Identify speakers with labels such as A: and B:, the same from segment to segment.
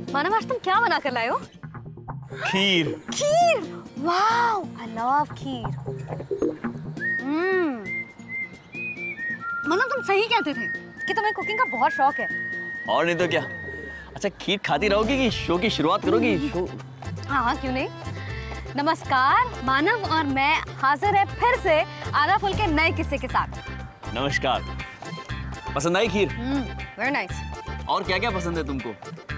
A: मानव, आज तुम क्या बना कर लाए हो?
B: खीर।
A: खीर, वाओ, आई लव खीर। मानव, तुम सही कहते थे कि तुम्हें कुकिंग का बहुत शौक है।
B: और नहीं तो क्या। अच्छा, खीर खाती रहोगी कि शो की शुरुआत करोगी? शो?
A: हाँ, क्यों नहीं। नमस्कार, मानव और मैं हाजिर है फिर से आधा फुल के नए किस्से के साथ।
B: नमस्कार। पसंद आई खीर?
A: Very nice.
B: और क्या क्या पसंद है तुमको?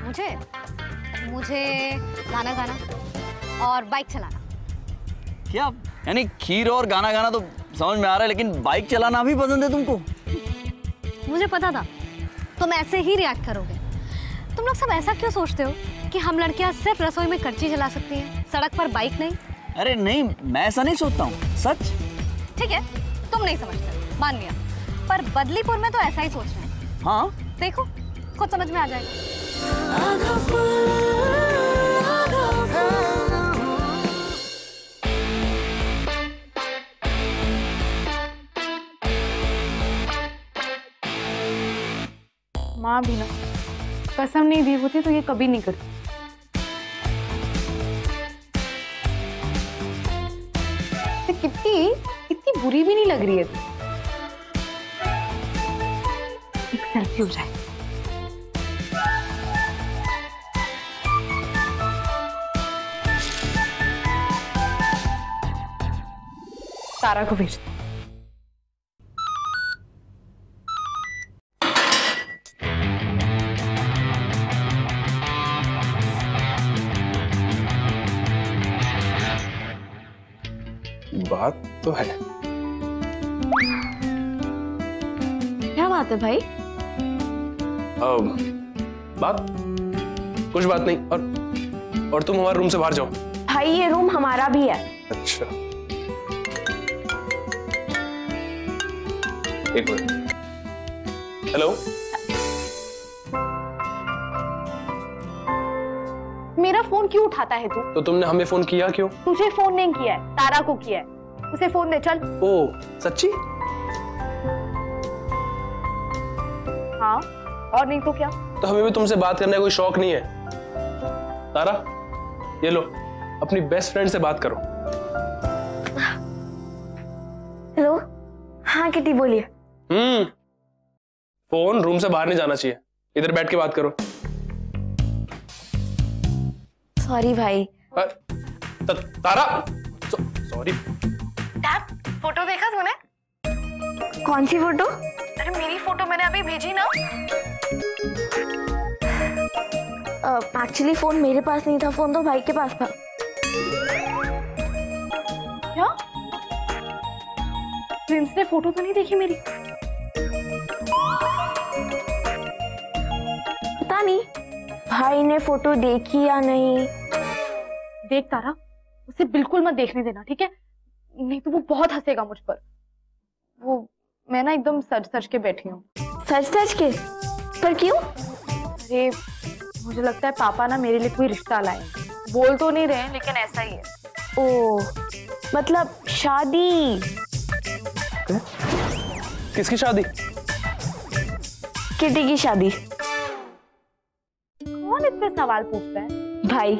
A: मुझे गाना गाना और बाइक चलाना।
B: क्या? यानी खीर और गाना गाना तो समझ में आ रहा है, लेकिन बाइक चलाना भी पसंद है तुमको?
A: मुझे पता था तुम ऐसे ही रिएक्ट करोगे। तुम लोग सब ऐसा क्यों सोचते हो कि हम लड़कियां सिर्फ रसोई में करची चला सकती हैं, सड़क पर बाइक नहीं?
B: अरे नहीं, मैं ऐसा नहीं सोचता हूँ, सच।
A: ठीक है, तुम नहीं समझते, मान लिया, पर बदलीपुर में तो ऐसा ही सोच रहे हैं।
B: हाँ,
A: देखो, खुद समझ में आ जाएगा।
C: माँ भी ना कसम नहीं दी होती तो ये कभी नहीं करती। कितनी बुरी भी नहीं लग रही है। एक सेल्फी हो जाए। तारा को भेज दो।
D: बात तो है।
C: क्या बात है भाई?
D: बात कुछ बात नहीं। और तुम हमारे रूम से बाहर जाओ।
C: भाई ये रूम हमारा भी है।
D: अच्छा, एक मिनट। हेलो,
C: मेरा फोन क्यों उठाता है तू?
D: तो तुमने हमें फोन किया क्यों?
C: तुझे फोन नहीं किया है, तारा को किया है। उसे फोन दे चल।
D: ओ, सच्ची?
C: हाँ, और नहीं तो क्या?
D: तो हमें भी तुमसे बात करने का कोई शौक नहीं है। तारा, ये लो, अपनी बेस्ट फ्रेंड से बात करो।
C: हेलो, हाँ किटी बोलिए।
D: फोन रूम से बाहर नहीं जाना चाहिए, इधर बैठ के बात करो।
C: सॉरी भाई।
D: तारा, सॉरी।
C: डैड, फोटो देखा तूने? कौन सी फोटो? अरे मेरी फोटो मैंने अभी भेजी ना। एक्चुअली फोन मेरे पास नहीं था, फोन तो भाई के पास था। क्या? प्रिंस ने फोटो तो नहीं देखी मेरी? पता नहीं भाई ने फोटो देखी या नहीं। देख तारा, उसे बिल्कुल मत देखने देना, ठीक है? नहीं तो वो बहुत हंसेगा मुझ पर। वो मैं ना एकदम सच के बैठी हूँ। सच के? पर क्यों? अरे मुझे लगता है पापा ना मेरे लिए कोई रिश्ता लाए। बोल तो नहीं रहे लेकिन ऐसा ही है। ओह, मतलब शादी?
D: किसकी शादी?
C: किटी की शादी। कौन इतने सवाल पूछता है? भाई।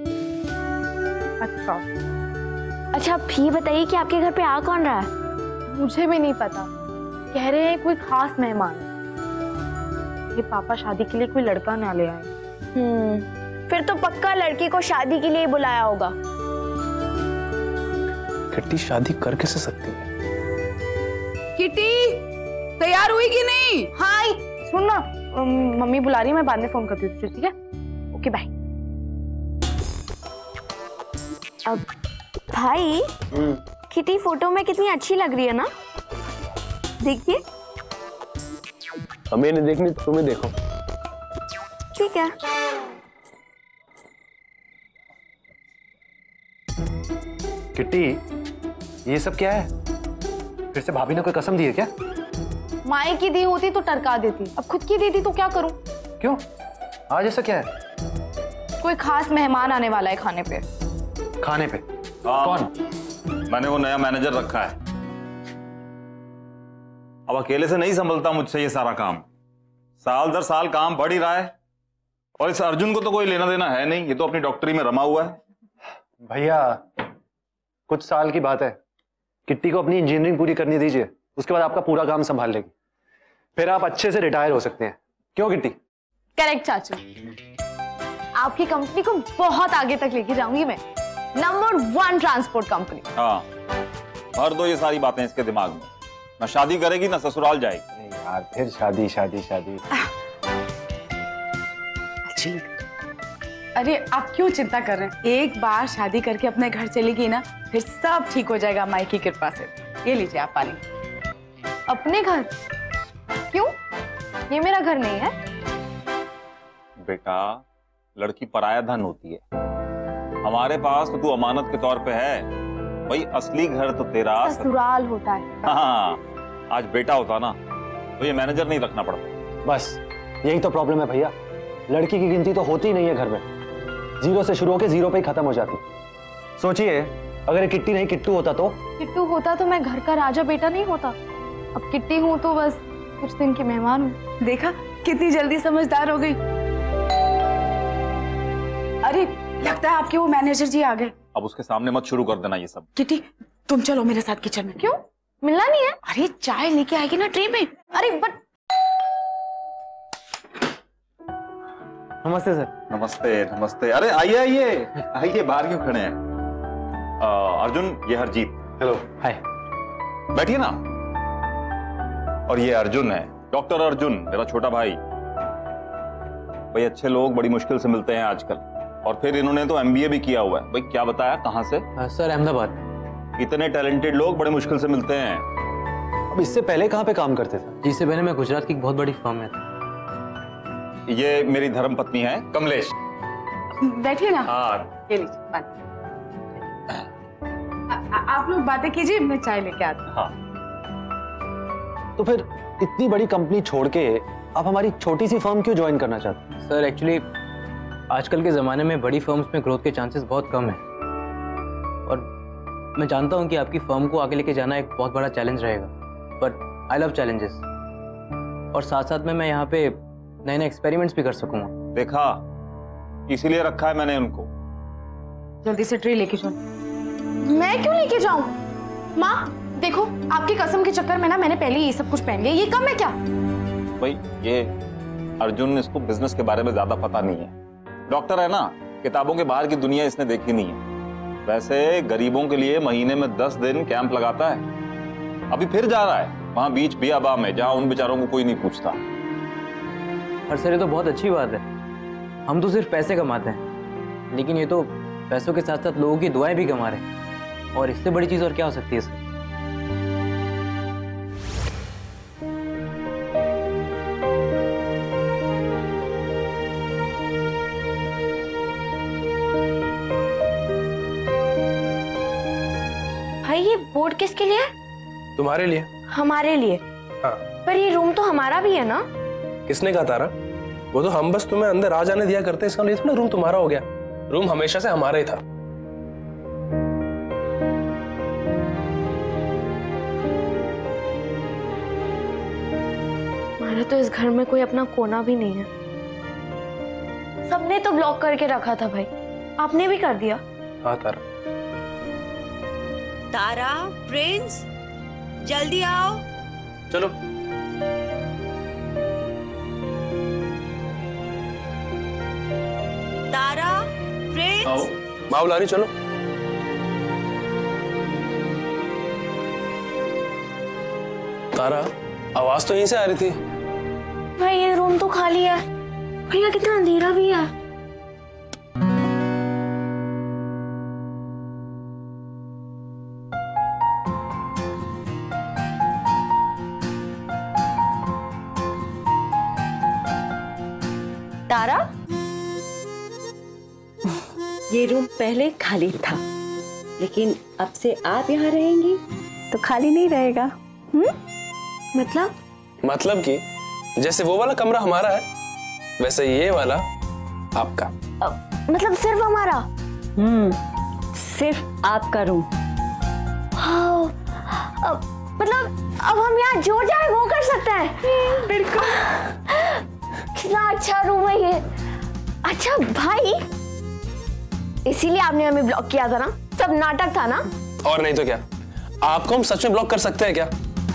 C: अच्छा आप ये बताइए कि आपके घर पे आ कौन रहा है? मुझे भी नहीं पता, कह रहे हैं कोई खास मेहमान। ये पापा शादी के लिए कोई लड़का ना ले आए। फिर तो पक्का लड़की को शादी के लिए बुलाया होगा।
D: किटी शादी कर कैसे सकती है?
E: किटी तैयार हुई कि नहीं?
C: हाय सुन ना, मम्मी बुला रही है, मैं बाद में फोन करती हूँ तुझे, ठीक है? Okay bye. अब भाई, किटी फोटो में कितनी अच्छी लग रही है ना? देखिए।
D: हमें नहीं देखनी, तुम्हें देखो।
C: ठीक है।
F: किटी, ये सब क्या है? फिर से भाभी ने कोई कसम दी है क्या?
C: माए की दी होती तो टरका देती, अब खुद की दी थी तो क्या करूं?
F: क्यों? आज ऐसा क्या है?
C: कोई खास मेहमान आने वाला है खाने पे।
F: खाने पे? कौन?
G: मैंने वो नया मैनेजर रखा है। अब अकेले से नहीं संभलता मुझसे ये सारा काम। साल दर साल काम बढ़ ही रहा है। और इस अर्जुन को तो कोई लेना देना है नहीं, ये तो अपनी डॉक्टरी में रमा हुआ है।
F: भैया कुछ साल की बात है, किट्टी को अपनी इंजीनियरिंग पूरी करनी दीजिए, उसके बाद आपका पूरा काम संभाल लेगी, फिर आप अच्छे से रिटायर हो सकते हैं। क्यों किट्टी?
C: करेक्ट चाचू, आपकी कंपनी को बहुत आगे तक लेके जाऊंगी मैं, नंबर 1 ट्रांसपोर्ट कंपनी।
G: हाँ, भर दो ये सारी बातें इसके दिमाग में, ना शादी करेगी ना ससुराल जाएगी।
F: यार फिर शादी शादी शादी।
E: अरे आप क्यों चिंता कर रहे हैं, एक बार शादी करके अपने घर चलेगी ना, फिर सब ठीक हो जाएगा माई की कृपा से। ये लीजिए आप पानी।
C: अपने घर? क्यों? ये मेरा घर नहीं है।
G: बेटा, लड़की पराया धन होती है, हमारे पास तो तू अमानत के तौर पे है भाई, असली घर तो तेरा
C: ससुराल होता है।
G: हाँ, आज बेटा होता ना तो ये मैनेजर नहीं रखना पड़ता।
F: बस यही तो प्रॉब्लम है भैया, लड़की की गिनती तो होती ही नहीं है घर में, 0 से शुरू होकर 0 पे ही खत्म हो जाती। सोचिए अगर ये किट्टी नहीं किट्टू होता तो?
C: किट्टू होता तो मैं घर का राजा बेटा नहीं होता, अब किट्टी हूँ तो बस कुछ दिन की मेहमान हूँ।
E: देखा कितनी जल्दी समझदार हो गई। अरे लगता है आपके वो मैनेजर जी आ गए।
G: अब उसके सामने मत शुरू कर देना ये सब।
E: किटी तुम चलो मेरे साथ किचन में।
C: क्यों? मिलना नहीं है?
E: अरे चाय लेके आएगी ना ट्रे में।
C: अरे बट
F: नमस्ते सर।
G: नमस्ते नमस्ते। अरे आइए आइए आइए, बाहर क्यों खड़े हैं? अर्जुन, ये हरजीत।
F: हेलो। हाय।
G: बैठिए ना। और ये अर्जुन है, डॉक्टर अर्जुन, मेरा छोटा भाई। भाई अच्छे लोग बड़ी मुश्किल से मिलते हैं आजकल, और फिर इन्होंने तो MBA भी किया हुआ है। भाई क्या बताया, कहाँ से?
F: सर अहमदाबाद।
G: इतने टैलेंटेड लोग बड़े मुश्किल से मिलते हैं।
F: अब इससे पहले कहाँ पे काम करते थे?
H: इससे पहले मैं गुजरात की एक बहुत बड़ी फर्म में था।
G: ये मेरी धर्म पत्नी है कमलेश।
E: बैठिए ना।
G: हाँ।
E: ये लीजिए पानी। आप लोग बातें कीजिए, मैं चाय लेके आती हूँ।
G: हाँ।
F: तो फिर इतनी बड़ी कंपनी छोड़ के आप हमारी छोटी सी फर्म क्यों ज्वाइन करना चाहते हैं?
H: सर एक्चुअली आजकल के ज़माने में बड़ी फर्म्स में ग्रोथ के चांसेस बहुत कम हैं, और मैं जानता हूँ कि आपकी फर्म को आगे लेके जाना एक बहुत बड़ा चैलेंज रहेगा, बट आई लव चैलेंजेस, और साथ साथ में मैं यहाँ पे नए नए एक्सपेरिमेंट्स भी कर सकूँगा।
G: देखा, इसीलिए रखा है मैंने उनको।
E: जल्दी से ट्रे लेके जाओ।
C: मैं क्यों लेके जाऊं? माँ देखो, आपकी कसम के चक्कर में ना मैंने पहले ये सब कुछ पहन लिया, ये कम है क्या?
G: भाई ये अर्जुन, इसको बिजनेस के बारे में ज्यादा पता नहीं है, डॉक्टर है ना, किताबों के बाहर की दुनिया इसने देखी नहीं है। वैसे गरीबों के लिए महीने में 10 दिन कैंप लगाता है, अभी फिर जा रहा है वहां बीच बियाबा में, जहां उन बेचारों को कोई नहीं पूछता।
H: और सर ये तो बहुत अच्छी बात है, हम तो सिर्फ पैसे कमाते हैं, लेकिन ये तो पैसों के साथ साथ लोगों की दुआएं भी कमा रहे हैं, और इससे बड़ी चीज और क्या हो सकती है सर?
C: भाई ये बोर्ड किसके लिए है?
D: तुम्हारे लिए।
C: हमारे लिए?
D: हाँ।
C: पर ये रूम तो हमारा भी है ना?
D: किसने कहा तारा? वो तो हम बस तुम्हें अंदर आ जाने दिया करते, इसका लिए थोड़ा रूम तुम्हारा हो गया। रूम हमेशा से हमारा ही था।
C: हमारा तो इस घर में कोई अपना कोना भी नहीं है, सबने तो ब्लॉक करके रखा था भाई, आपने भी कर दिया।
D: हाँ तारा।
I: तारा, प्रिंस, जल्दी आओ।
D: चलो।
I: तारा, प्रिंस।
D: आओ, माँ बुला रही, चलो। तारा, आवाज तो यहीं से आ रही थी।
C: भाई ये रूम तो खाली है, भैया कितना अंधेरा भी है।
I: तारा, ये रूम पहले खाली था, लेकिन अब से आप यहाँ रहेंगी तो खाली नहीं रहेगा।
C: मतलब?
D: मतलब कि जैसे वो वाला कमरा हमारा है, वैसे ये वाला आपका।
C: मतलब सिर्फ हमारा?
I: सिर्फ आपका रूम।
C: मतलब अब हम यहाँ जो चाहे वो कर सकते हैं? बिल्कुल। कितना अच्छा रूम है ये। अच्छा भाई, इसीलिए आपने हमें ब्लॉक किया था ना? सब नाटक था ना?
D: और नहीं तो क्या, आपको हम सच में ब्लॉक कर सकते हैं क्या?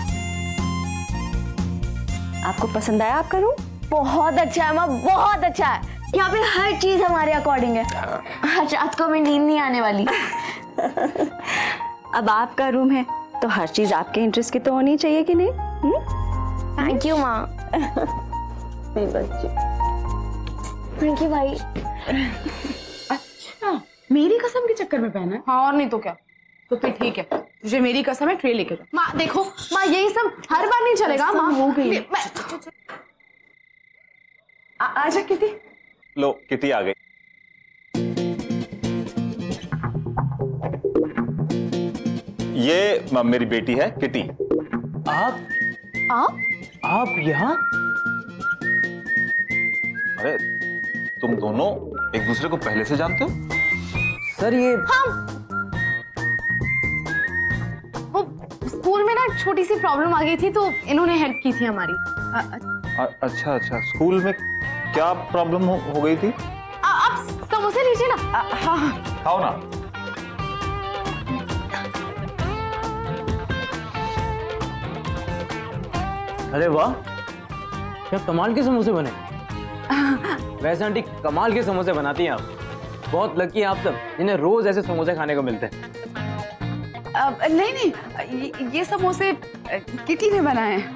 C: आपको पसंद आया आपका रूम? बहुत अच्छा है माँ, बहुत अच्छा है। यहाँ पे हर चीज हमारे अकॉर्डिंग है। आज रात को हमें नींद नहीं आने वाली।
I: अब आपका रूम है तो हर चीज आपके इंटरेस्ट की तो होनी चाहिए कि नहीं?
C: थैंक यू माँ। थैंक यू भाई।
E: अच्छा, मेरी कसम के चक्कर में पहना है? हाँ और नहीं तो क्या। तो फिर ठीक है, तुझे मेरी कसम है, ट्रे लेके जाओ।
C: माँ देखो, माँ यही सब हर बार नहीं चलेगा। माँ
E: हो गई। आजा किटी।
G: लो किटी आ गई। ये मेरी बेटी है किटी।
H: आप यहाँ?
G: अरे तुम दोनों एक दूसरे को पहले से जानते हो?
H: सर ये
C: वो स्कूल में ना छोटी सी प्रॉब्लम आ गई थी तो इन्होंने हेल्प की थी हमारी।
G: अच्छा अच्छा, स्कूल में क्या प्रॉब्लम हो गई थी?
C: आप समोसे लीजिए ना।
G: हाँ खाओ ना।
H: अरे वाह, क्या कमाल के समोसे बने। वैसे आंटी कमाल के समोसे बनाती हैं आप। बहुत लकी हैं आप सब, जिन्हें रोज ऐसे समोसे खाने को मिलते हैं।
E: नहीं, ये समोसे किटी ने बनाए हैं।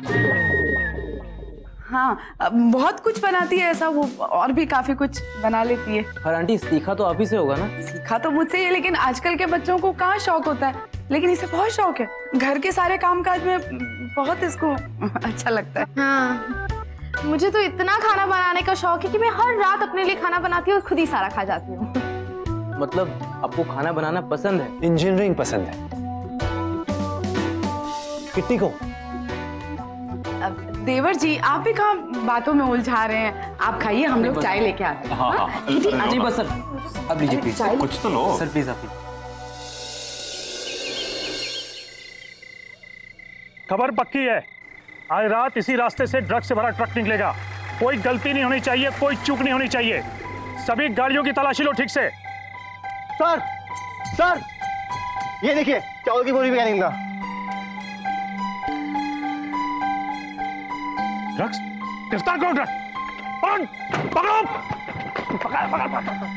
E: हाँ, बहुत कुछ बनाती है ऐसा वो, और भी काफी कुछ बना लेती है।
H: पर आंटी सीखा तो आप ही से होगा ना?
E: सीखा तो मुझसे ही है, लेकिन आजकल के बच्चों को कहाँ शौक होता है, लेकिन इसे बहुत शौक है। घर के सारे कामकाज में बहुत इसको अच्छा लगता है।
C: हाँ, मुझे तो इतना खाना बनाने का शौक है कि मैं हर रात अपने लिए खाना बनाती हूँ और खुद ही सारा खा जाती हूँ।
H: मतलब आपको खाना बनाना पसंद है?
F: इंजीनियरिंग पसंद है। कितनी को?
E: देवर जी, आप भी कहाँ बातों में उलझा रहे हैं। आप खाइए, हम लोग चाय लेके आते हैं।
G: हाँ।
H: नहीं बस सर, अब लीजिए प्लीज।
G: कुछ तो लो
H: सर प्लीज आप।
J: खबर पक्की है, आज रात इसी रास्ते से ड्रग्स से भरा ट्रक निकलेगा। कोई गलती नहीं होनी चाहिए, कोई चूक नहीं होनी चाहिए। सभी गाड़ियों की तलाशी लो ठीक से।
F: सर, सर, ये देखिए चावल की बोरी भी क्या निकला।
J: ड्रग्स? गिरफ्तार करो ड्रग। पकड़ो, पकड़ो।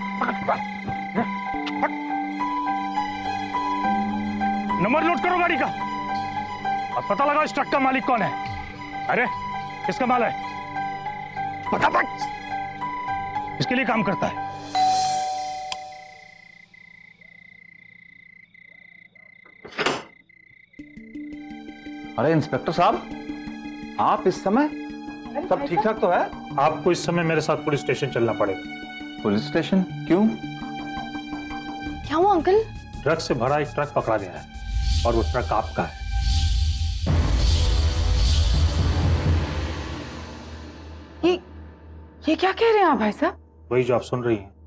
J: नंबर नोट करो गाड़ी का और पता लगाओ इस ट्रक का मालिक कौन है। अरे किसका माल है? फटाफट, इसके लिए काम करता है।
G: अरे इंस्पेक्टर साहब, आप इस समय? सब ठीक ठाक तो है?
J: आपको इस समय मेरे साथ पुलिस स्टेशन चलना पड़ेगा।
G: Police station? क्यों?
C: क्या हुआ अंकल?
J: ड्रग्स से भरा एक ट्रक पकड़ा गया है और वो ट्रक आपका है।
E: ये क्या कह रहे हैं आप भाई साहब?
J: वही जो आप सुन रही हैं।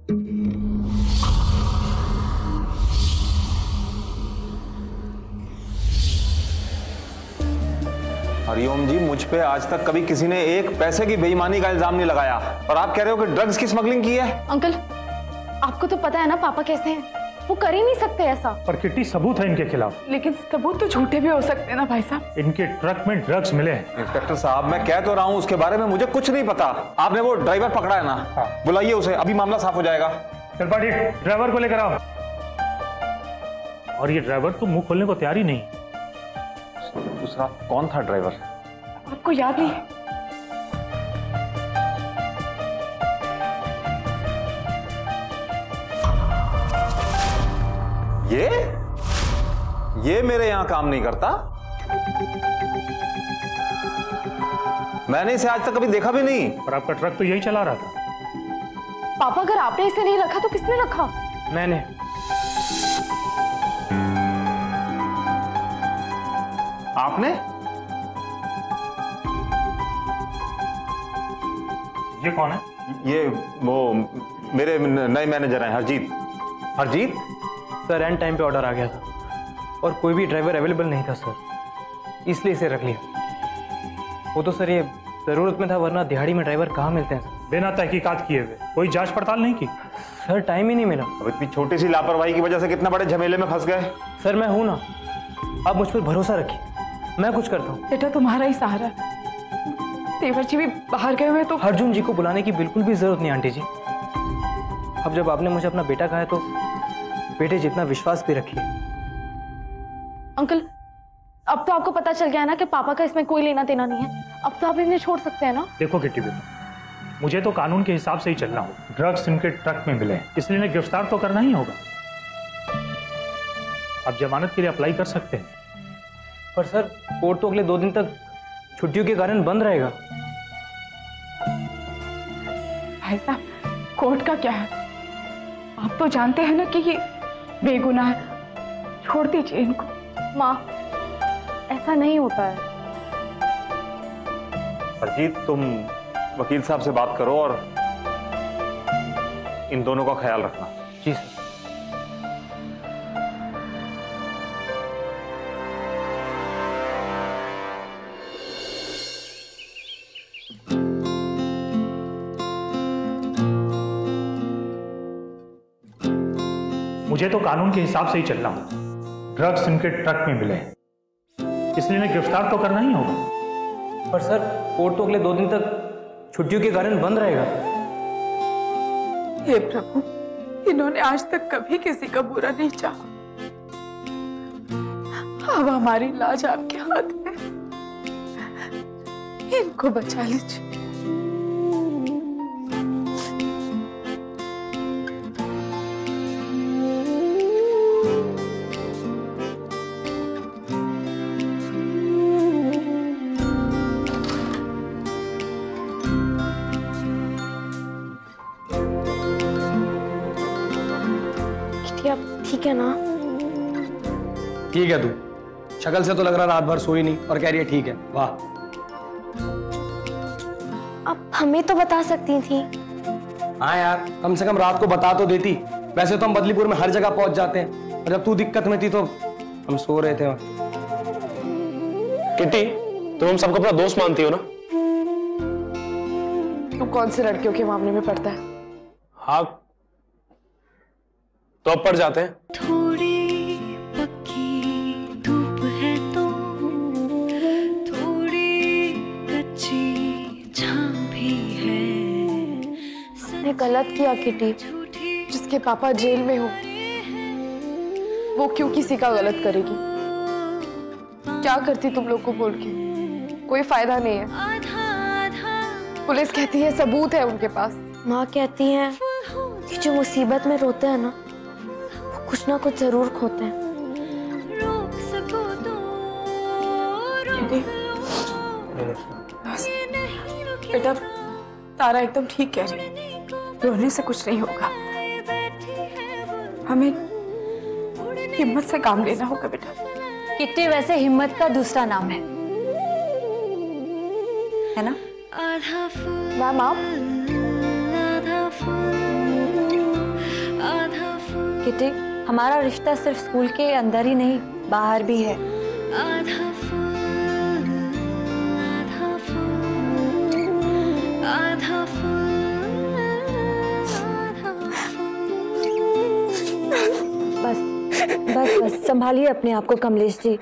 G: हरिओम जी, मुझ पे आज तक कभी किसी ने एक पैसे की बेईमानी का इल्जाम नहीं लगाया और आप कह रहे हो कि ड्रग्स की स्मगलिंग की है?
C: अंकल, आपको तो पता है ना पापा कैसे हैं, वो कर ही नहीं सकते ऐसा।
J: पर कितनी सबूत है इनके खिलाफ।
E: लेकिन सबूत तो झूठे भी हो सकते हैं ना भाई साहब।
J: इनके ट्रक में ड्रग्स मिले हैं।
G: इंस्पेक्टर साहब, मैं कह तो रहा हूँ, उसके बारे में मुझे कुछ नहीं पता। आपने वो ड्राइवर पकड़ा है ना?
J: हाँ।
G: बुलाइए उसे, अभी मामला साफ हो जाएगा।
J: चल पाटिल, ड्राइवर को लेकर आओ। और ये ड्राइवर तो मुंह खोलने को तैयार ही नहीं।
G: दूसरा कौन था ड्राइवर?
E: आपको याद नहीं?
G: ये मेरे यहां काम नहीं करता। मैंने इसे आज तक कभी देखा भी नहीं।
J: पर आपका ट्रक तो यही चला रहा था।
C: पापा, अगर आपने इसे नहीं रखा तो किसने रखा?
H: मैंने।
G: आपने?
J: ये कौन है?
G: ये वो मेरे नए मैनेजर हैं, Harjeet. Harjeet?
H: Sir end time पे ऑर्डर आ गया था और कोई भी ड्राइवर अवेलेबल नहीं था सर, इसलिए इसे रख लिया। वो तो सर ये जरूरत में था, वरना दिहाड़ी में ड्राइवर कहाँ मिलते हैं सर।
J: बिना तहकीकात किए हुए कोई जांच पड़ताल नहीं की?
H: सर टाइम ही नहीं मिला।
G: अब इतनी छोटी सी लापरवाही की वजह से कितना बड़े झमेले में फंस गए।
H: सर मैं हूं ना, आप मुझ पर भरोसा रखिए, मैं कुछ करता हूँ।
E: बेटा तुम्हारा ही सहारा है। तेवर जी भी बाहर गए हुए तो
H: अर्जुन जी को बुलाने की बिल्कुल भी जरूरत नहीं आंटी जी। अब जब आपने मुझे अपना बेटा कहा है तो बेटे जितना विश्वास भी रखिए।
C: अंकल अब तो आपको पता चल गया है ना कि पापा का इसमें कोई लेना देना नहीं है। अब तो आप इन्हें छोड़ सकते हैं ना।
J: देखो किट्टी बेटा, मुझे तो कानून के हिसाब से ही चलना होगा। ड्रग्स इनके ट्रक में मिले इसलिए इन्हें गिरफ्तार तो करना ही होगा। अब जमानत के लिए अप्लाई कर सकते हैं।
H: पर सर कोर्ट तो अगले 2 दिन तक छुट्टियों के कारण बंद रहेगा।
E: भाई साहब कोर्ट का क्या है, आप तो जानते हैं ना कि ये बेगुनाह है, छोड़ दीजिए इनको।
C: माँ ऐसा नहीं होता है।
G: अजीत तुम वकील साहब से बात करो और इन दोनों का ख्याल रखना।
H: जी सर।
J: मुझे तो कानून के हिसाब से ही चलना होगा। ड्रग्स इनके ट्रक में मिले इसलिए इन्हें गिरफ्तार तो करना ही होगा।
H: पर सर कोर्ट तो अगले 2 दिन तक छुट्टियों के कारण बंद रहेगा।
E: हे प्रभु, इन्होंने आज तक कभी किसी का बुरा नहीं चाहा। अब हमारी लाज आपके हाथ में, इनको बचा लीजिए।
C: ठीक है ना?
K: ठीक है, तू शक्ल से तो लग रहा रात भर सोई नहीं और कह रही है ठीक है। वाह।
C: अब हमें तो बता सकती थी।
K: हाँ यार, कम से कम रात को बता तो देती। वैसे तो हम बदलीपुर में हर जगह पहुंच जाते हैं, और जब तू दिक्कत में थी तो हम सो रहे थे वहां।
D: किट्टी तुम हम सबको अपना दोस्त मानती हो ना?
E: तू कौन से लड़कियों के मामले में पड़ता है?
D: हाँ तो अब पड़ जाते हैं।
L: थोड़ी पक्की धूप है तो थोड़ी कच्ची छांव भी है।
C: मैंने गलत किया किटी।
E: जिसके पापा जेल में हो वो क्यों किसी का गलत करेगी? क्या करती तुम लोग को बोल के? कोई फायदा नहीं है। पुलिस कहती है सबूत है उनके पास।
C: माँ कहती है कि जो मुसीबत में रोते हैं ना कुछ ना कुछ जरूर खोते हैं।
E: बेटा तारा एकदम ठीक कह रही है, रोने से कुछ नहीं होगा। हमें हिम्मत से काम लेना होगा बेटा।
A: किट्टी वैसे हिम्मत का दूसरा नाम है ना?
C: मैम आप
A: किट्टी, हमारा रिश्ता सिर्फ स्कूल के अंदर ही नहीं बाहर भी है। बस बस बस संभालिए अपने आप को कमलेश जी।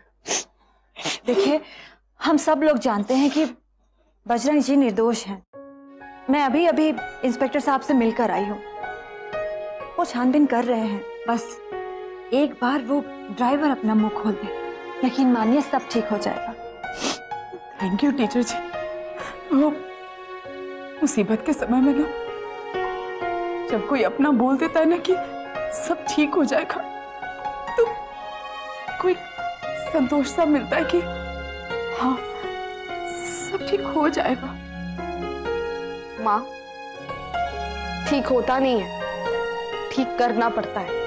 A: देखिए हम सब लोग जानते हैं कि बजरंग जी निर्दोष हैं। मैं अभी अभी इंस्पेक्टर साहब से मिलकर आई हूँ, वो छानबीन कर रहे हैं। बस एक बार वो ड्राइवर अपना मुंह खोल दे, यकीन मानिए सब ठीक हो जाएगा।
E: Thank you teacher ji. वो मुसीबत के समय में ना जब कोई अपना बोल देता है ना कि सब ठीक हो जाएगा तो कोई संतोष सा मिलता है कि हाँ सब ठीक हो जाएगा।
C: माँ ठीक होता नहीं है, ठीक करना पड़ता है।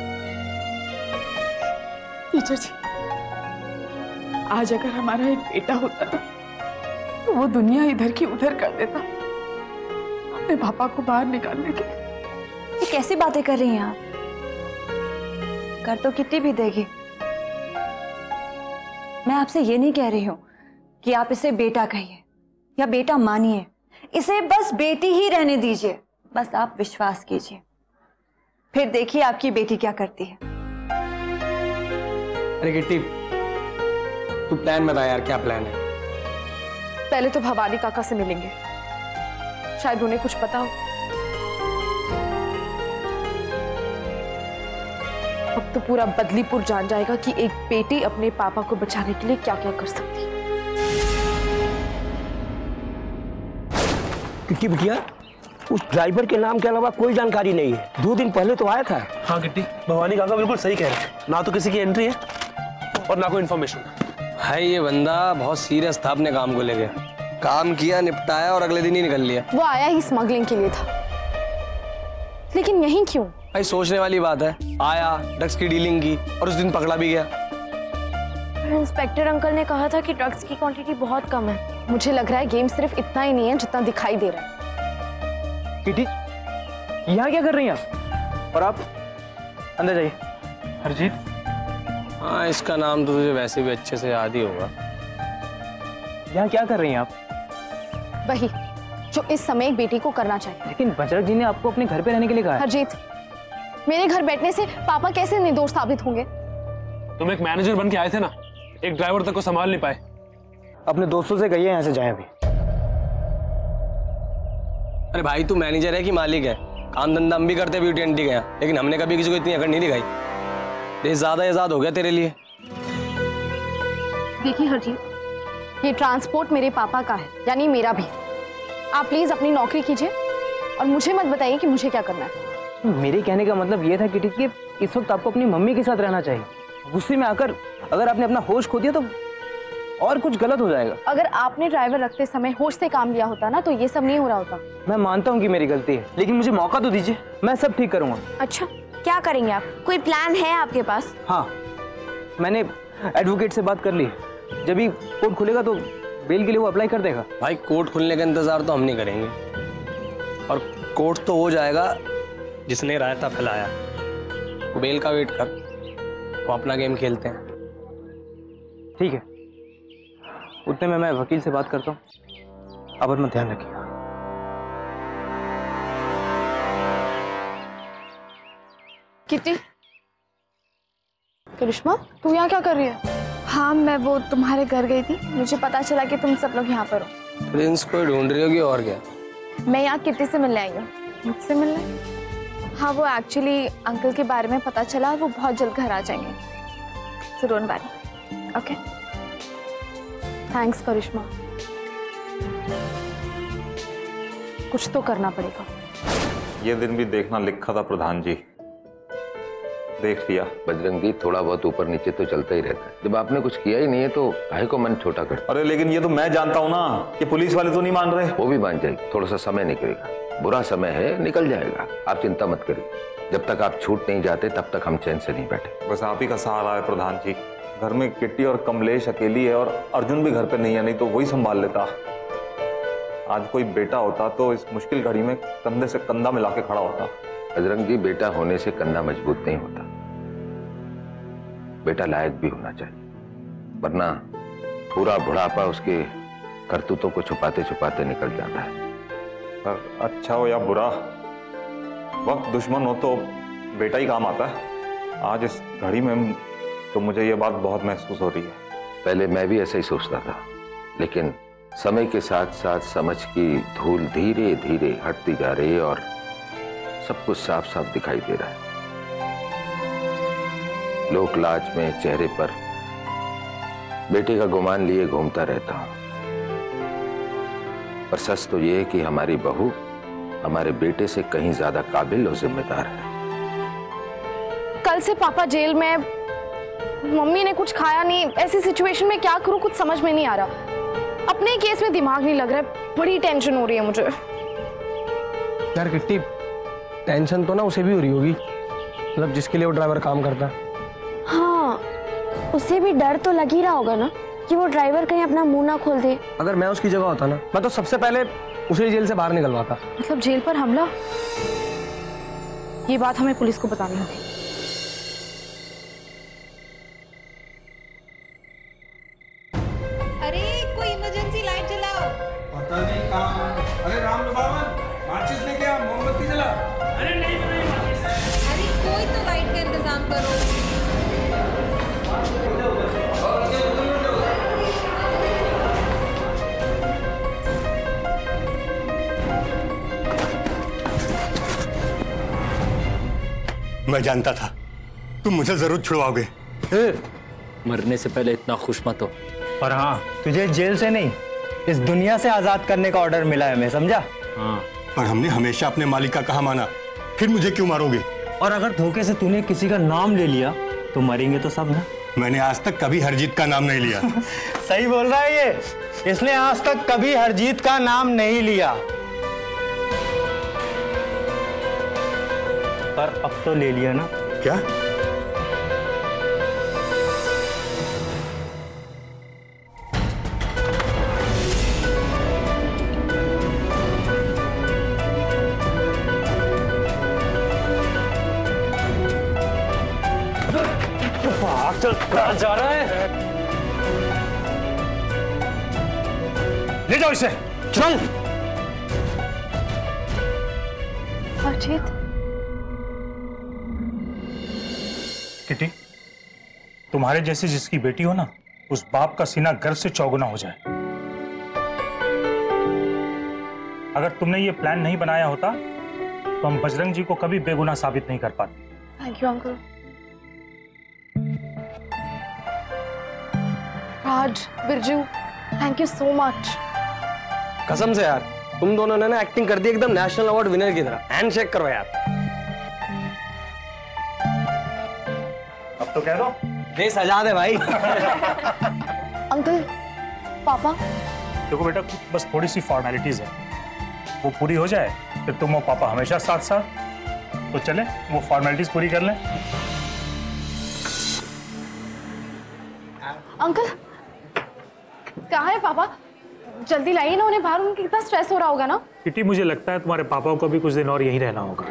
E: टीचर जी आज अगर हमारा एक बेटा होता ना तो वो दुनिया इधर की उधर कर देता अपने पापा को बाहर निकालने के।
A: ये कैसी बातें कर रही हैं आप? कर तो किट्टी भी देगी। मैं आपसे ये नहीं कह रही हूं कि आप इसे बेटा कहिए, या बेटा मानिए, इसे बस बेटी ही रहने दीजिए। बस आप विश्वास कीजिए, फिर देखिए आपकी बेटी क्या करती है।
K: अरे किट्टी, तू प्लान बता यार, क्या प्लान है?
C: पहले तो भवानी काका से मिलेंगे, शायद उन्हें कुछ पता हो। अब तो पूरा बदलीपुर जान जाएगा कि एक बेटी अपने पापा को बचाने के लिए क्या क्या कर सकती है।
M: किट्टी भैया, उस ड्राइवर के नाम के अलावा कोई जानकारी नहीं है। 2 दिन पहले तो आया था।
D: हाँ किट्टी, भवानी काका बिल्कुल सही कह रहे हैं। ना तो किसी की एंट्री है और ना कोई इन्फॉर्मेशन
K: है। ये बंदा बहुत सीरियस था अपने काम को लेके। काम किया, निपटाया और अगले दिन ही निकल लिया।
C: वो आया ही स्मगलिंग के लिए था, लेकिन यहीं क्यों?
K: भाई सोचने वाली बात है। आया, ड्रग्स की डीलिंग की और उस दिन पकड़ा भी गया।
C: इंस्पेक्टर अंकल ने कहा था कि ड्रग्स की क्वांटिटी बहुत कम है। मुझे लग रहा है गेम सिर्फ इतना ही नहीं है जितना दिखाई दे रहा है।
H: किटी, यहाँ क्या कर रही हैं आप? और आप अंदर जाइए।
D: हरजीत,
K: हाँ इसका नाम तो तुझे वैसे भी अच्छे से याद ही होगा।
H: यहाँ क्या कर रही हैं आप?
C: वही जो इस समय एक बेटी को करना चाहिए।
H: लेकिन बजरंग जी ने आपको अपने घर पे रहने के लिए कहा है।
C: हरजीत, मेरे घर बैठने से पापा कैसे निर्दोष साबित होंगे?
D: तुम एक मैनेजर बन के आए थे ना, एक ड्राइवर तक को संभाल नहीं पाए।
M: अपने दोस्तों से कहिए यहाँ से जाएं अभी।
K: अरे भाई तू मैनेजर है कि मालिक है? काम धंधा हम भी करते ब्यूटी एंटी गया, लेकिन हमने कभी किसी को इतनी अकड़ नहीं दिखाई। देश ज्यादा आजाद हो गया तेरे लिए।
C: देखिए हरजीत, ये ट्रांसपोर्ट मेरे पापा का है, यानी मेरा भी। आप प्लीज अपनी नौकरी कीजिए और मुझे मत बताइए कि मुझे क्या करना है।
H: मेरे कहने का मतलब ये था किटी कि इस वक्त आपको अपनी मम्मी के साथ रहना चाहिए। गुस्से में आकर अगर आपने अपना होश खो दिया तो और कुछ गलत हो जाएगा।
C: अगर आपने ड्राइवर रखते समय होश से काम लिया होता ना तो ये सब नहीं हो रहा होता।
H: मैं मानता हूँ कि मेरी गलती है, लेकिन मुझे मौका तो दीजिए, मैं सब ठीक करूंगा।
C: अच्छा, क्या करेंगे आप? कोई प्लान है आपके पास?
H: हाँ, मैंने एडवोकेट से बात कर ली। जब भी कोर्ट खुलेगा तो बेल के लिए वो अप्लाई कर देगा।
K: भाई कोर्ट खुलने का इंतजार तो हम नहीं करेंगे, और कोर्ट तो हो जाएगा जिसने रायता फैलाया। बेल का वेट कर, वो अपना गेम खेलते हैं।
H: ठीक है, उतने में मैं वकील से बात करता हूँ। अब अपना ध्यान रखिएगा।
C: कितनी? करिश्मा, तू यहाँ क्या कर रही है?
N: हाँ, मैं वो तुम्हारे घर गई थी, मुझे पता चला कि तुम सब लोग यहाँ पर हो।
K: प्रिंस को ढूंढ रही होगी और क्या?
N: मैं यहाँ कितनी से मिलने आई हूँ। मुझसे मिलने? हाँ, वो एक्चुअली अंकल के बारे में पता चला, वो बहुत जल्द घर आ जाएंगे। So don't worry, okay?
C: Thanks Karishma, कुछ तो करना पड़ेगा।
G: ये दिन भी देखना लिखा था प्रधान जी, देख लिया।
O: बजरंग जी, थोड़ा बहुत ऊपर नीचे तो चलता ही रहता है। जब आपने कुछ किया ही नहीं है तो काहे को मन छोटा करता?
G: अरे लेकिन ये तो मैं जानता हूँ ना, ये पुलिस वाले तो नहीं मान रहे।
O: वो भी मान जाएगी, थोड़ा सा समय निकलेगा। बुरा समय है, निकल जाएगा, आप चिंता मत करिए। जब तक आप छूट नहीं जाते तब तक हम चैन से नहीं बैठे।
G: बस आप ही का सहारा है प्रधान जी। घर में किट्टी और कमलेश अकेली है और अर्जुन भी घर पे नहीं है, नहीं तो वही संभाल लेता। आज कोई बेटा होता तो इस मुश्किल घड़ी में कंधे से कंधा मिला के खड़ा होता।
O: बजरंग जी, बेटा होने से कंधा मजबूत नहीं होता, बेटा लायक भी होना चाहिए, वरना पूरा बुढ़ापा उसके करतूतों को छुपाते छुपाते निकल जाता है।
G: पर अच्छा हो या बुरा, वक्त दुश्मन हो तो बेटा ही काम आता है। आज इस घड़ी में तो मुझे ये बात बहुत महसूस हो रही है।
O: पहले मैं भी ऐसा ही सोचता था, लेकिन समय के साथ साथ समझ की धूल धीरे धीरे हटती जा रही है और सब कुछ साफ साफ दिखाई दे रहा है। लोक लाज में चेहरे पर बेटे का गुमान लिए घूमता रहता हूं, पर सच तो ये है कि हमारी बहू हमारे बेटे से कहीं ज्यादा काबिल और जिम्मेदार है।
C: कल से पापा जेल में, मम्मी ने कुछ खाया नहीं। ऐसी सिचुएशन में क्या करूं, कुछ समझ में नहीं आ रहा। अपने केस में दिमाग नहीं लग रहा है, बड़ी टेंशन हो रही है मुझे।
K: यार किट्टी, टेंशन तो ना उसे भी हो रही होगी, मतलब जिसके लिए वो ड्राइवर काम करता है।
N: हाँ, उसे भी डर तो लग ही रहा होगा ना कि वो ड्राइवर कहीं अपना मुंह ना खोल दे।
K: अगर मैं उसकी जगह होता ना, मैं तो सबसे पहले उसे जेल से बाहर निकलवाता।
C: मतलब जेल पर हमला? ये बात हमें पुलिस को बतानी होगी।
P: अरे कोई इमरजेंसी लाइट जलाओ।
J: मैं जानता था तुम मुझे जरूर छुड़वाओगे।
H: मरने से पहले इतना खुश मत हो।
P: और हाँ, तुझे जेल से नहीं इस दुनिया से आजाद करने का ऑर्डर मिला है, मैं समझा?
J: हाँ, पर हमने हमेशा अपने मालिक का कहा माना, फिर मुझे क्यों मारोगे?
P: और अगर धोखे से तूने किसी का नाम ले लिया तो मरेंगे तो सब ना।
J: मैंने आज तक कभी हरजीत का नाम नहीं लिया।
P: सही बोल रहा है ये, इसने आज तक कभी हरजीत का नाम नहीं लिया, पर अब तो ले लिया ना।
J: क्या?
P: चल, कहाँ जा रहा है?
J: ले जाओ इसे।
P: चल।
N: अजीत,
J: किटी, तुम्हारे जैसी जिसकी बेटी हो ना, उस बाप का सीना गर्व से चौगुना हो जाए। अगर तुमने ये प्लान नहीं बनाया होता तो हम बजरंग जी को कभी बेगुनाह साबित नहीं कर पाते।
N: Thank you uncle. Raj, Birju, thank you so much.
K: कसम से यार, तुम दोनों ने ना एक्टिंग कर दी एकदम नेशनल अवार्ड विनर की तरह। हैंडशेक करो यार।
J: अब तो कह दो।
K: दे सजा दे भाई।
N: अंकल, पापा।
J: देखो बेटा, बस थोड़ी सी फॉर्मेलिटीज है, वो पूरी हो जाए फिर तुम और पापा हमेशा साथ साथ। तो चले वो फॉर्मेलिटीज पूरी कर लें।
C: अंकल, कहाँ है पापा? जल्दी लाइए ना उन्हें बाहर, उनकी कितना स्ट्रेस हो रहा होगा ना।
J: किटी, मुझे लगता है तुम्हारे पापा को भी कुछ दिन और यहीं रहना होगा।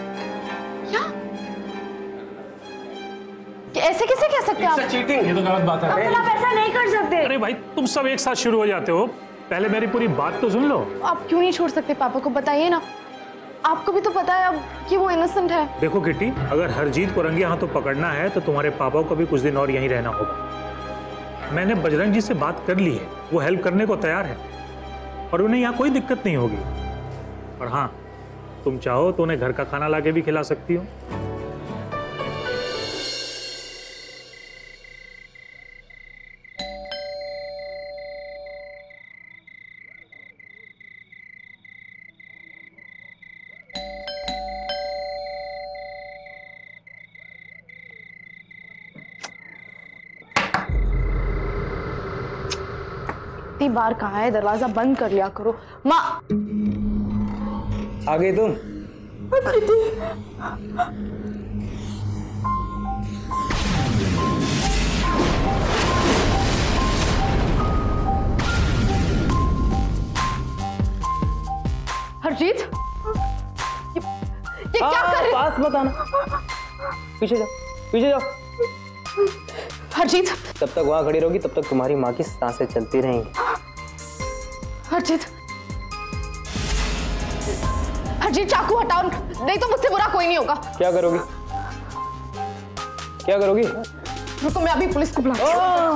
C: क्या? ऐसे कैसे कह सकते हैं आप?
K: चीटिंग, ये तो गलत बात है।
C: अंकल, आप ऐसा नहीं कर सकते।
J: अरे भाई, तुम सब एक साथ शुरू हो जाते हो, पहले मेरी पूरी बात तो सुन लो।
C: आप क्यों नहीं छोड़ सकते पापा को? बताइए ना, आपको भी तो पता है अब कि वो इनोसेंट है।
J: देखो किटी, अगर हरजीत को रंगे हाथों पकड़ना है तो तुम्हारे पापा को भी कुछ दिन और यहीं रहना होगा। मैंने बजरंग जी से बात कर ली है, वो हेल्प करने को तैयार है और उन्हें यहाँ कोई दिक्कत नहीं होगी। और हाँ, तुम चाहो तो उन्हें घर का खाना लाके भी खिला सकती हो।
C: इतनी बार कहा है दरवाजा बंद कर लिया करो। माँ,
K: आ गई तुम?
C: हरजीत, ये क्या कर रहे?
K: पास बताना। पीछे जाओ, पीछे जाओ।
C: हरजीत,
H: तब तक वहां खड़ी रहोगी, तब तक तुम्हारी माँ की सांसें चलती रहेंगी।
C: हरजीत, हरजीत चाकू हटाओ, नहीं तो मुझसे बुरा कोई नहीं होगा।
H: क्या करोगी? क्या करोगी?
C: रुको, मैं अभी पुलिस को बुलाती हूँ।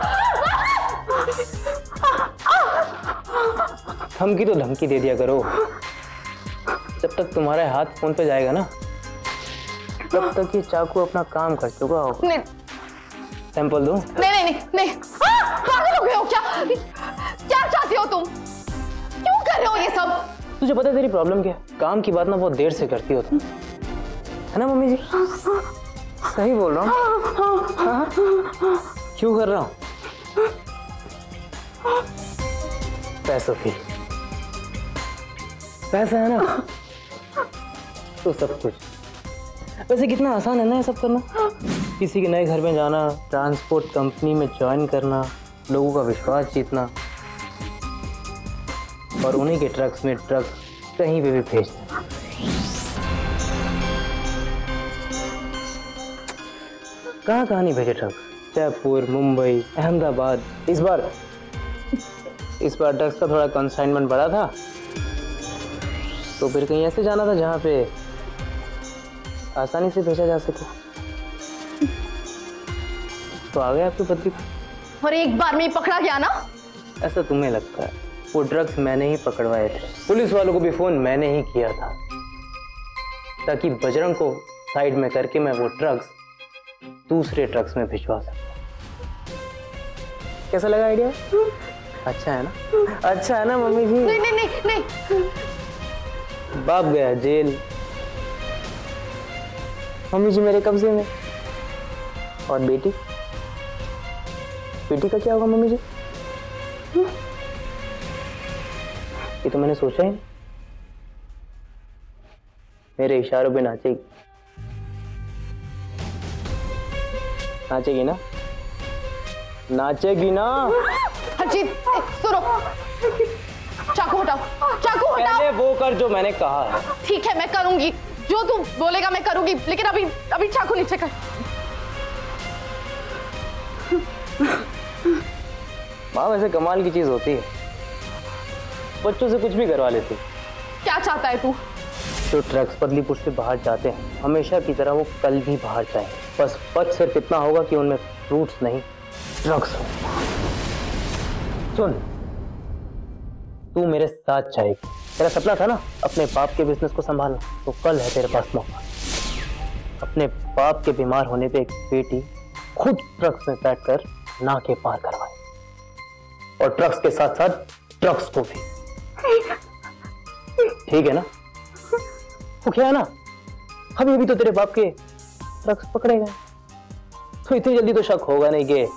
H: धमकी तो धमकी दे दिया करो, जब तक तुम्हारा हाथ फोन पे जाएगा ना, तब तक ये चाकू अपना काम कर चुका हो।
C: नहीं,
H: सैंपल दो।
C: नहीं नहीं नहीं नहीं, पागल हो गए हो क्या? क्या चाहते हो तुम? क्यों कर रहे हो ये सब?
H: तुझे पता है तेरी प्रॉब्लम क्या है? काम की बात ना बहुत देर से करती हो तुम, है ना मम्मी जी? सही बोल रहा हूँ? क्यों कर रहा हूँ? पैसों की, पैसा है ना तो सब कुछ। वैसे कितना आसान है ना ये सब करना, किसी के नए घर में जाना, ट्रांसपोर्ट कंपनी में ज्वाइन करना, लोगों का विश्वास जीतना और उन्हीं के ट्रक्स में ट्रक कहीं पे भी भेजना। कहाँ कहाँ नहीं भेजे ट्रक, जयपुर, मुंबई, अहमदाबाद। इस बार ट्रक्स का थोड़ा कंसाइनमेंट बढ़ा था, तो फिर कहीं ऐसे जाना था जहाँ पे आसानी से भेजा जा सके, तो आ गए आपके पति को।
C: और एक बार में ही पकड़ा गया ना?
H: ऐसा तुम्हें लगता है? वो ड्रग्स मैंने ही पकड़वाए थे, पुलिस वालों को भी फोन मैंने ही किया था, ताकि बजरंग को साइड में करके मैं वो ड्रग्स दूसरे ड्रग्स में भिजवा सकता हूँ। कैसा लगा आइडिया? अच्छा है ना? अच्छा है ना मम्मी जी?
C: नहीं नहीं नहीं नहीं।
H: बाप गया जेल, मम्मी जी मेरे कब्जे में। और बेटी, बेटी का क्या होगा मम्मी जी? ये तो मैंने सोचा ही नहीं। मेरे इशारों पे नाचेगी, नाचेगी ना? नाचेगी ना?
C: हरजीत सुनो, चाकू हटाओ, चाकू हटाओ।
H: पहले वो कर जो मैंने कहा है।
C: ठीक है मैं करूंगी, जो तू बोलेगा मैं करूंगी, लेकिन अभी अभी चाकू नीचे कर।
H: माँ वैसे कमाल की चीज होती है, बच्चों से कुछ भी करवा लेती।
C: क्या चाहता है तू?
H: जो ड्रग्स बदलीपुर से बाहर जाते हैं हमेशा की तरह वो कल भी बाहर जाए, बस सिर्फ इतना होगा कि उनमें फ्रूट्स नहीं ड्रग्स हो। सुन, तू मेरे साथ जाएगी। तेरा सपना था ना अपने बाप के बिजनेस को संभालना, तो कल है तेरे पास मौका। अपने बाप के बीमार होने पे एक बेटी खुद ड्रग्स में बैठकर ना के पार करवाए, और ड्रग्स के साथ साथ ड्रग्स को भी। ठीक है ना? वो क्या है ना, अभी तो तेरे बाप के ड्रग्स पकड़े गए, तो इतनी जल्दी तो शक होगा नहीं कि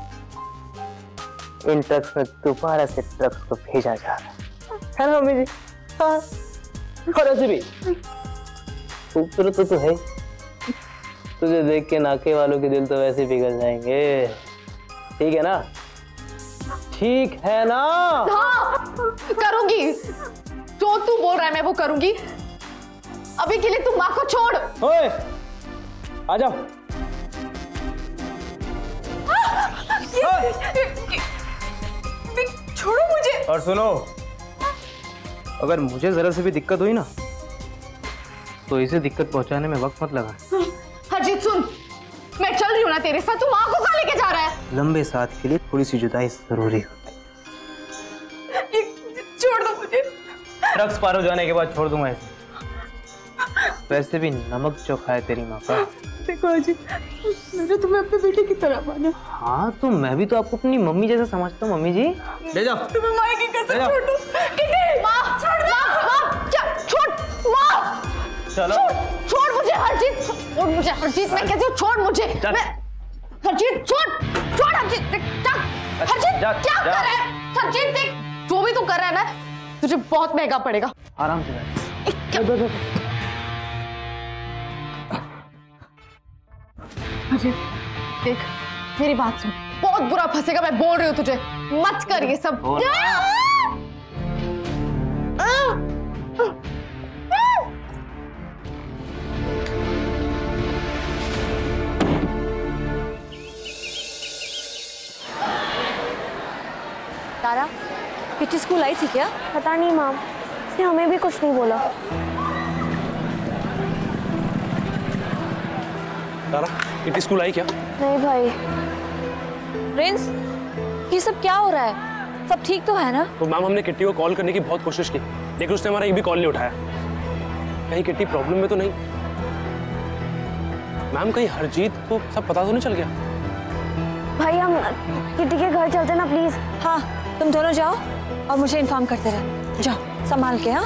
H: इन ड्रग्स में दोबारा से ड्रग्स को भेजा जा रहा है ना मम्मी जी? हाँ। और ऐसे भी खूबसूरत तो है, तुझे देख के नाके वालों के दिल तो वैसे पिघल जाएंगे। ठीक है ना? ठीक है ना?
C: हाँ करूंगी, जो तू बोल रहा है मैं वो करूंगी। अभी के लिए तू माँ को छोड़।
H: ओए, आ जाओ।
E: छोड़ो मुझे।
H: और सुनो, अगर मुझे जरा से भी दिक्कत हुई ना तो इसे दिक्कत पहुंचाने में वक्त मत लगा।
C: हरजीत सुन, मैं चल रही हूँ ना तेरे साथ, तू माँ को कहाँ लेके जा रहा है?
H: लंबे साथ के लिए थोड़ी सी जुदाई जरूरी होती है।
E: छोड़ दो मुझे।
H: ड्रग्स पार हो जाने के बाद छोड़ दूंगा इसे। वैसे भी नमक चोखा है तेरी माँ का।
E: देखो अजी, मैंने तुम्हें अपने बेटे की तरह माना।
H: हाँ तो मैं भी तो आपको अपनी मम्मी जैसा समझता हूँ। मम्मी जी ले जाओ।
E: तुम्हें माँ की कसम छोड़ दो।
C: माँ छोड़, छोड़ माँ,
H: चलो
C: छोड़ मुझे हरजीत, छोड़ मुझे हरजीत, मैं कहती हूँ छोड़ मुझे। हरजीत छोड़, छोड़ हरजीत, हरजीत क्या कर रहा है? हरजीत देख, जो भी तू कर रहा है ना तुझे बहुत महंगा पड़ेगा।
H: आराम से
C: अरे देख मेरी बात सुन, बहुत बुरा फंसेगा, मैं बोल रही हूँ तुझे, मत कर ये सब।
A: तारा, किट्टी स्कूल आई थी क्या?
N: पता नहीं मैम, उसने हमें भी कुछ नहीं बोला।
D: तारा, किट्टी स्कूल आई क्या?
N: नहीं भाई।
A: प्रिंस, ये सब क्या हो रहा है? सब ठीक तो है ना?
D: तो मैम हमने किट्टी को कॉल करने की बहुत कोशिश की, लेकिन उसने हमारा एक भी कॉल नहीं उठाया। कहीं किट्टी प्रॉब्लम में तो नहीं? मैम कहीं हरजीत को सब पता तो नहीं चल गया?
N: भाई हम किट्टी के घर चलते ना प्लीज।
A: हाँ तुम दोनों जाओ और मुझे इन्फॉर्म करते रहो। जाओ संभाल के। हाँ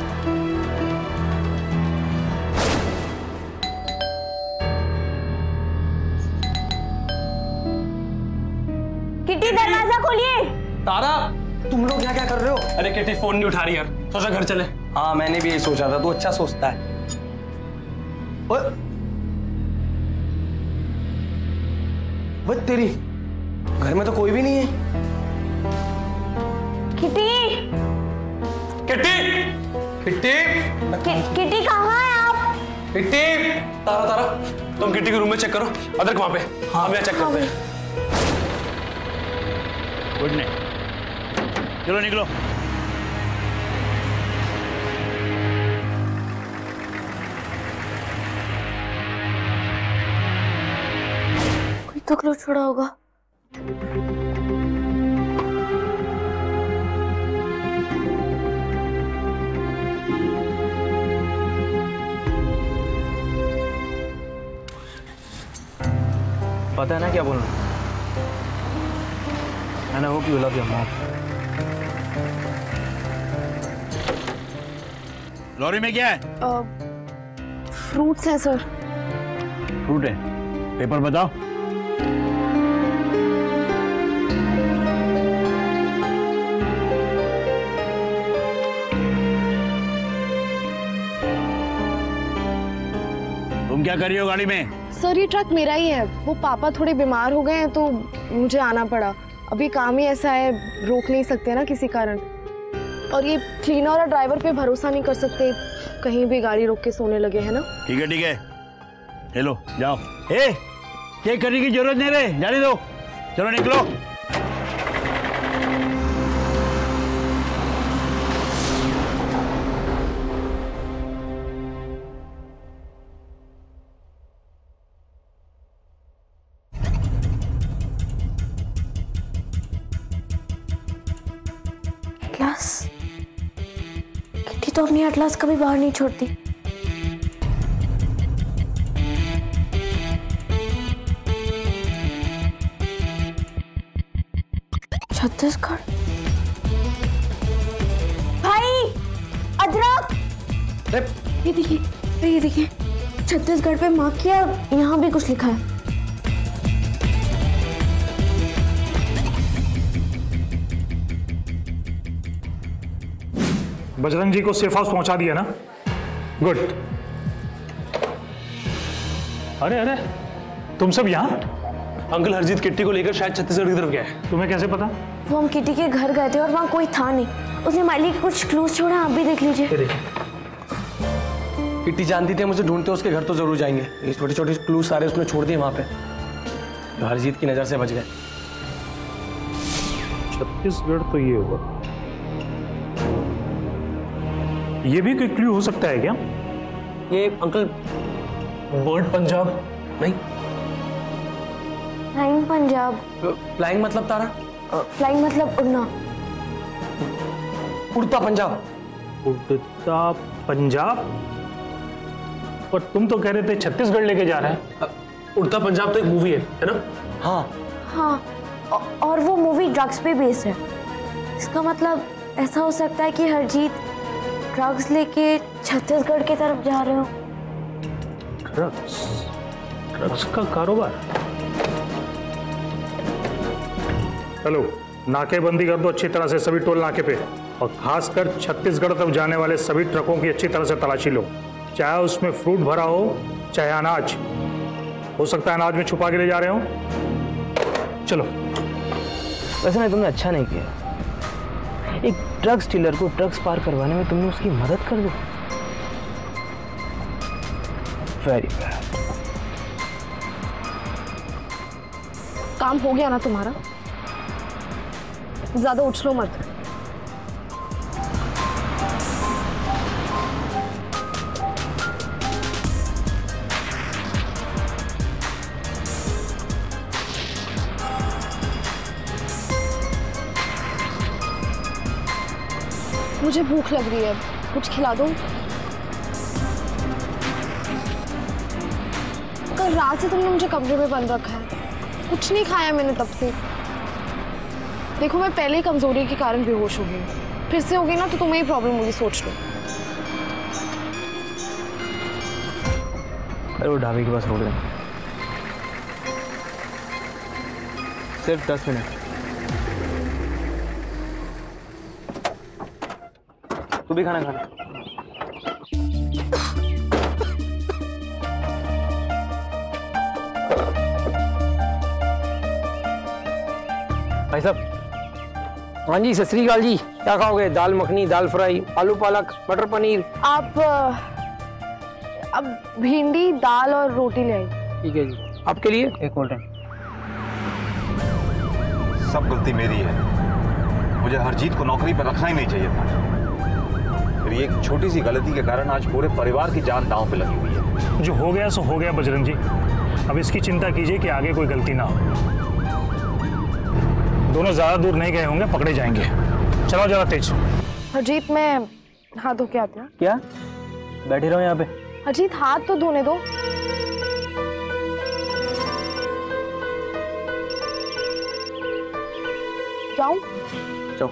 N: किट्टी दरवाजा खोलिए।
K: तारा तुम लोग क्या क्या कर रहे हो?
D: अरे किट्टी फोन नहीं उठा रही यार, सोचा घर चले।
K: हाँ मैंने भी यही सोचा था, तू अच्छा सोचता है। बस तेरी घर में तो कोई भी नहीं है।
N: किट्टी
D: किट्टी किट्टी
N: किट्टी कहाँ है आप?
D: किट्टी तारा तारा तुम किट्टी के रूम में चेक करो, अदरक वहां पे। हाँ मैं चेक करते हैं।
B: गुड नाइट, चलो निकलो।
N: कोई तो क्लू छोड़ा होगा।
H: पता है ना क्या बोलना। And I hope you love your mom.
Q: Lorry में क्या है?
C: फ्रूट्स है सर।
Q: फ्रूट है, पेपर बताओ। तुम क्या कर रही हो गाड़ी में?
C: सर ये ट्रक मेरा ही है, वो पापा थोड़े बीमार हो गए हैं तो मुझे आना पड़ा। अभी काम ही ऐसा है, रोक नहीं सकते ना किसी कारण। और ये क्लीनर और ड्राइवर पे भरोसा नहीं कर सकते, कहीं भी गाड़ी रोक के सोने लगे है ना।
Q: ठीक है, हेलो जाओ। चेक करने की जरूरत नहीं रहे, जाने दो, चलो निकलो।
C: किट्टी तो अपनी एटलास कभी बाहर नहीं छोड़ती। छत्तीसगढ़ भाई, अदरक। ये देखिए छत्तीसगढ़ पे मार्क किया, यहाँ भी कुछ लिखा है।
J: बजरंग जी को सेफ हाउस पहुंचा दिया ना? गुड। अरे तुम सब यहाँ?
D: अंकल हरजीत किट्टी को लेकर शायद छत्तीसगढ़ की तरफ गया है।
J: तुम्हें कैसे पता?
C: वो हम किट्टी के घर गए थे और वहाँ कोई था नहीं। उसने हमारे लिए कुछ क्लूज छोड़ा, आप भी देख लीजिए।
K: किट्टी जानती थी मुझे ढूंढते उसके घर तो जरूर जाएंगे। ये छोटे छोटे क्लूज सारे उसने छोड़ दिए वहाँ पे, जो हरजीत की नजर से बच गए।
J: छत्तीसगढ़ तो ये हुआ। ये भी कोई क्लू हो सकता है क्या?
K: ये अंकल
D: बर्ड पंजाब नहीं,
C: फ्लाइंग पंजाब।
K: फ्लाइंग मतलब तारा?
C: फ्लाइंग मतलब उड़ना।
K: उड़ता पंजाब।
J: उड़ता पंजाब? पर तुम तो कह रहे थे छत्तीसगढ़ लेके जा रहे हैं।
D: उड़ता पंजाब तो एक मूवी है ना?
C: हाँ, और वो मूवी ड्रग्स पे बेस्ड है। इसका मतलब ऐसा हो सकता है कि हरजीत ड्रग्स लेके छत्तीसगढ़ की तरफ जा रहे हो।
J: ड्रग्स का कारोबार? चलो नाकेबंदी कर दो अच्छी तरह से सभी टोल नाके पे, और खासकर छत्तीसगढ़ तरफ जाने वाले सभी ट्रकों की अच्छी तरह से तलाशी लो, चाहे उसमें फ्रूट भरा हो चाहे अनाज। हो सकता है अनाज में छुपा के ले जा रहे हो। चलो।
H: वैसे नहीं, तुमने अच्छा नहीं किया। एक ड्रग्स डीलर को ड्रग्स पार करवाने में तुमने उसकी मदद कर दी। Very bad.
C: काम हो गया ना तुम्हारा, ज्यादा उछलो मत। मुझे भूख लग रही है, कुछ खिला दो। कल रात से तुमने मुझे कमरे में बंद रखा है, कुछ नहीं खाया मैंने तब से। देखो मैं पहले ही कमजोरी के कारण बेहोश हो गई, फिर से होगी ना तो तुम्हें ही प्रॉब्लम होगी, सोच लो।
H: अरे वो ढाबे के पास रोक लें, सिर्फ 10 मिनट। तू भी खाना खाना। भाई साहब। हाँ जी, सत श्री अकाल जी। क्या खाओगे? दाल मखनी, दाल फ्राई, आलू पालक, मटर पनीर।
C: आप अब भिंडी, दाल और रोटी ले आई।
H: ठीक है जी। आपके लिए एक कोल्ड ड्रिंक।
G: सब गलती मेरी है, मुझे हरजीत को नौकरी पर रखना ही नहीं चाहिए था। मेरी एक छोटी सी गलती के कारण आज पूरे परिवार की जान दांव पे लगी हुई है।
J: जो हो गया सो हो गया बजरंग जी, अब इसकी चिंता कीजिए कि आगे कोई गलती ना हो। दोनों ज्यादा दूर नहीं गए होंगे, पकड़े जाएंगे। चलो जरा तेज।
C: हरजीत मैं हाथ धो के आती हूँ।
H: क्या? बैठे रहो यहाँ पे।
C: हरजीत हाथ तो धोने दो। जाऊं?
K: जाओ।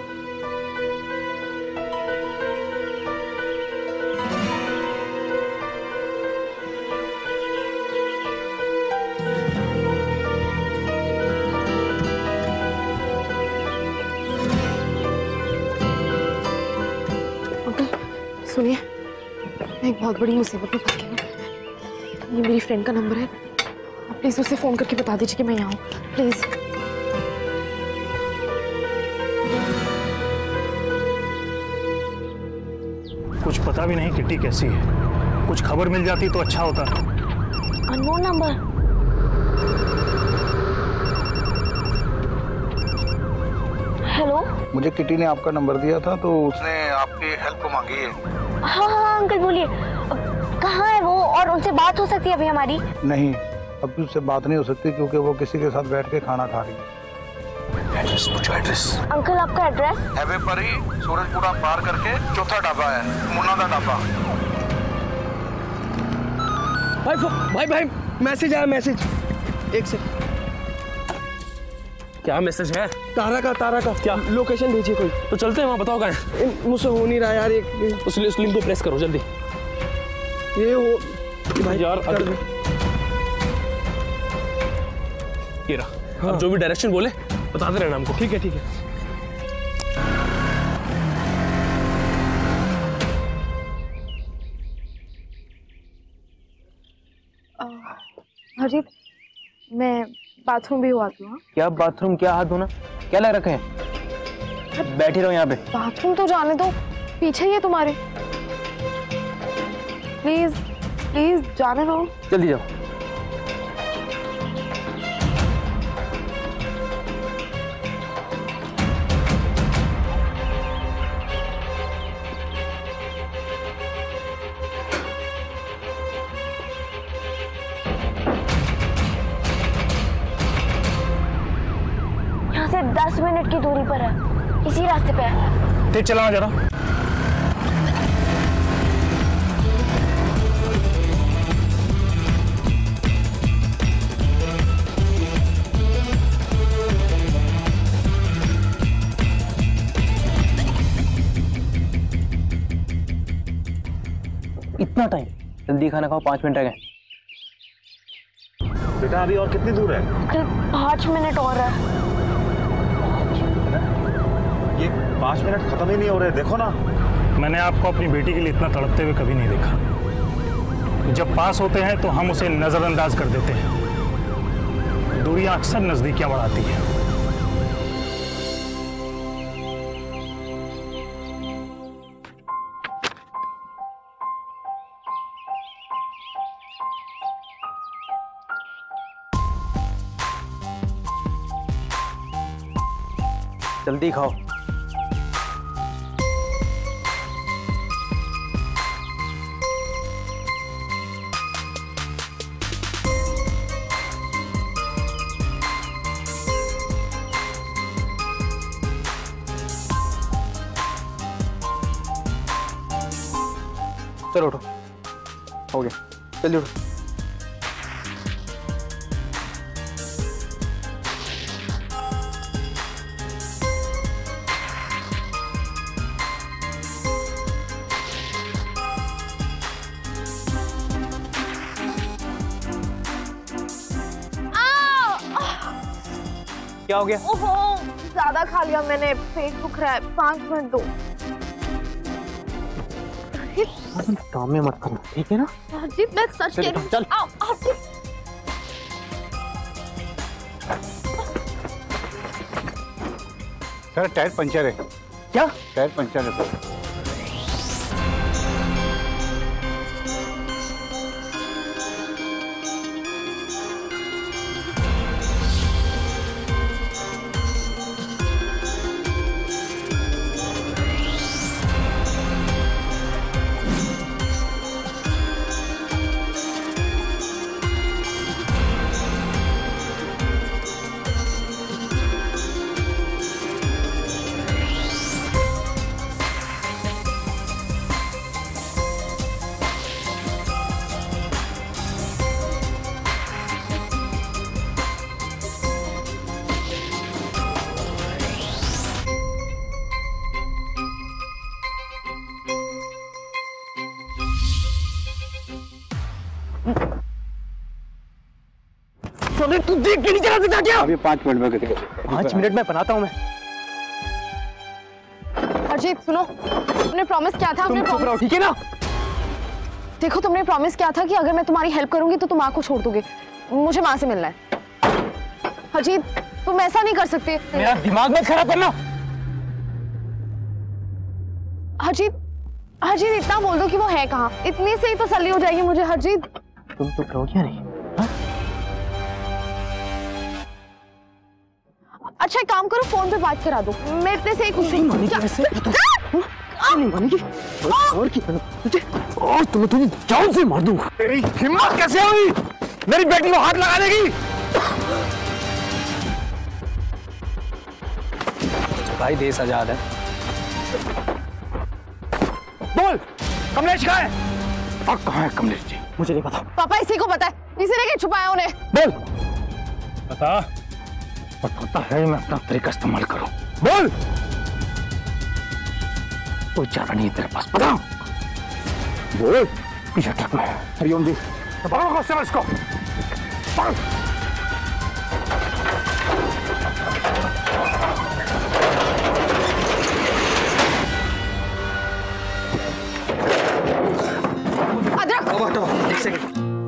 C: सुनिए, मैं एक बहुत बड़ी मुसीबत में फंस गई हूँ। ये मेरी फ्रेंड का नंबर है, आप प्लीज उसे फोन करके बता दीजिए कि मैं यहाँ हूँ, प्लीज।
J: कुछ पता भी नहीं किट्टी कैसी है, कुछ खबर मिल जाती तो अच्छा होता।
C: Unknown number. हेलो,
R: मुझे किटी ने आपका नंबर दिया था तो उसने आपकी हेल्प मांगी है।
C: हाँ हाँ अंकल बोलिए, कहाँ है वो और उनसे बात हो सकती है अभी हमारी?
R: नहीं, अभी उससे बात नहीं हो सकती क्योंकि वो किसी के साथ बैठ के खाना खा रही है।
J: एड्रेस पूछो, एड्रेस।
C: अंकल आपका एड्रेस?
R: हैवे पर ही सूरजपुरा पार करके चौथा ढाबा है, मुन्ना का ढाबा।
K: भाई भाई मैसेज आया, मैसेज। एक सेकंड। क्या मैसेज है? तारा का क्या लोकेशन भेजिए कोई। तो चलते हैं वहाँ, बताओ कहाँ है। मुझसे हो नहीं रहा यार, एक उस लिंक को प्रेस करो जल्दी। ये हो भाई यार, ये रहा। हाँ। अब जो भी डायरेक्शन बोले बताते रहना हमको। ठीक है ठीक है।
C: हरजीत, मैं बाथरूम भी हुआ था।
K: क्या बाथरूम, क्या हाथ धोना, क्या लग रखे हैं? बैठे रहो यहाँ पे।
C: बाथरूम तो जाने दो, पीछे ही है तुम्हारे। प्लीज प्लीज जाने दो।
K: जल्दी जाओ।
C: यहाँ से 10 मिनट की दूरी पर है, इसी रास्ते पे है।
J: तेज चलाना जरा।
K: इतना टाइम? जल्दी खाना खाओ, 5 मिनट रह गए।
O: बेटा अभी और कितनी दूर है?
C: 5 मिनट और है।
O: ये 5 मिनट खत्म ही नहीं हो रहे, देखो ना।
J: मैंने आपको अपनी बेटी के लिए इतना तड़पते हुए कभी नहीं देखा। जब पास होते हैं तो हम उसे नजरअंदाज कर देते हैं। दूरियां अक्सर नजदीकियां बढ़ाती हैं।
K: जल्दी खाओ। चलो उठो, हो गया, जल्दी उठो। क्या हो गया?
C: ओहो, ज्यादा खा लिया मैंने, पेट दुख रहा है, 5 मिनट दो।
K: ड्रामे मत करना, ठीक है ना?
C: हरजीत मैं सच कह रही हूँ।
K: चल।
R: सर टायर पंचर है।
K: क्या?
R: टायर पंचर है सर।
M: चौधरी, तू देख के नहीं चला सकता क्या?
P: अभी 5 मिनट में कैसे?
H: 5 मिनट में बनाता हूँ मैं।
C: अजीत सुनो, तुमने प्रॉमिस किया था।
H: तुम चुप रहो, ठीक है ना?
C: देखो, तुमने प्रॉमिस किया था कि अगर मैं तुम्हारी हेल्प करूंगी तो तुम माँ को छोड़ दोगे। मुझे माँ से मिलना है। अजीत, तुम ऐसा नहीं कर सकते।
H: मेरा दिमाग मत खराब करना।
C: हरजीत, हरजीत इतना बोल दो कि वो है कहाँ। इतनी से ही तसल्ली हो जाएगी मुझे। हरजीत,
H: तुम चुप रहो क्या? नहीं
C: अच्छा एक काम करो, फोन पे बात करा दो। मैं इतने से ही खुश हूँ।
M: नहीं मानेगी और क्या तुझे, और तुझे जान से मार दूंगा। तेरी हिम्मत कैसे हुई मेरी बेटी को हाथ लगा देगी?
H: भाई देश आजाद है।
M: बोल, कमलेश कहाँ है? और कहाँ है कमलेश जी?
H: मुझे नहीं पता।
C: पापा इसी को पता है, इसी ने क्या छुपाया उन्हें।
M: बोल।
Q: बता।
M: पता है मैं अपना तरीका इस्तेमाल करूं। बोल। कोई चारा नहीं है तेरे पास, बता। बोल। पीछे ट्रक में है। हरिओम जी, पकड़ो कांस्टेबल इसको। पकड़।
H: एक सेकंड।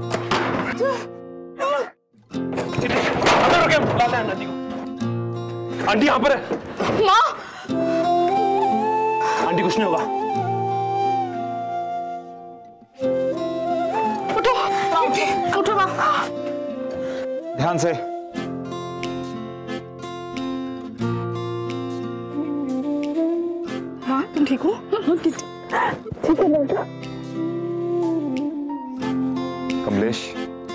M: आंटी यहाँ पर है।
C: माँ।
M: आंटी कुछ नहीं होगा।
C: उठो, उठो माँ।
G: ध्यान से।
C: माँ तुम ठीक हो? ठीक है बेटा।
G: कमलेश,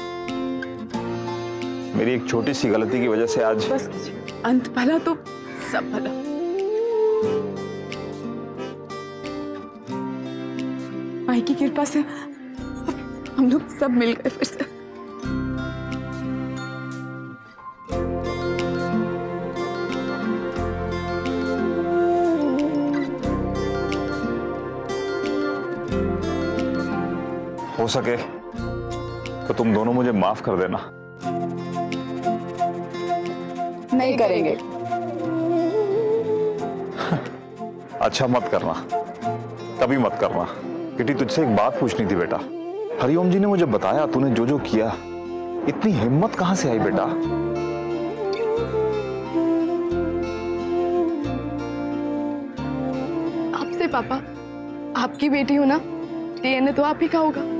G: मेरी एक छोटी सी गलती की वजह से आज
E: बस अंत भला तो सब भला। माई की कृपा से हम लोग सब मिल गए फिर से।
G: हो सके तो तुम दोनों मुझे माफ कर देना।
E: नहीं करेंगे।
G: अच्छा मत करना, कभी मत करना। किटी, तुझसे एक बात पूछनी थी बेटा। हरिओम जी ने मुझे बताया तूने जो जो किया, इतनी हिम्मत कहां से आई बेटा?
C: आपसे पापा, आपकी बेटी हो ना, डीएनए तो आप ही का होगा।